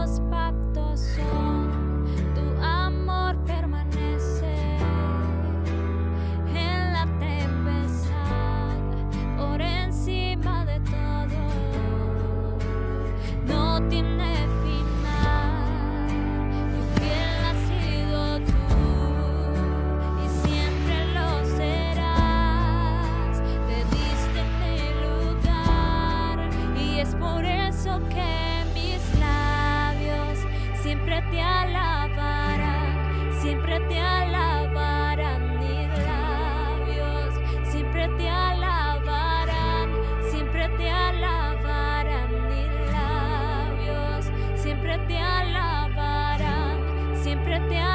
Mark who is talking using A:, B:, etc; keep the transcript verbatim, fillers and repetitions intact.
A: los pactos son, tu amor permanece en la tempestad, por encima de todo, no tiene final, y fiel has sido tú, y siempre lo serás, te diste en mi lugar, y es por eso que mis labios siempre te alabarán, siempre te alabarán mis labios, siempre te alabarán, siempre te alabarán mis labios, siempre te alabarán, siempre te alabarán.